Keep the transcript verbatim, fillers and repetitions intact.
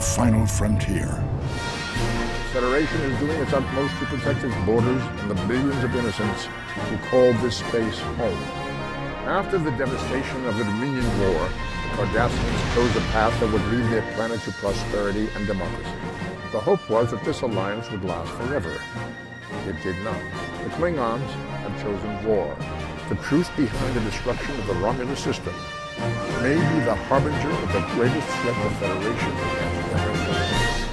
the final frontier. The Federation is doing its utmost to protect its borders and the billions of innocents who call this space home. After the devastation of the Dominion War, the Cardassians chose a path that would lead their planet to prosperity and democracy. The hope was that this alliance would last forever. It did not. The Klingons had chosen war. The truth behind the destruction of the Romulus system may be the harbinger of the greatest threat the Federation has ever faced.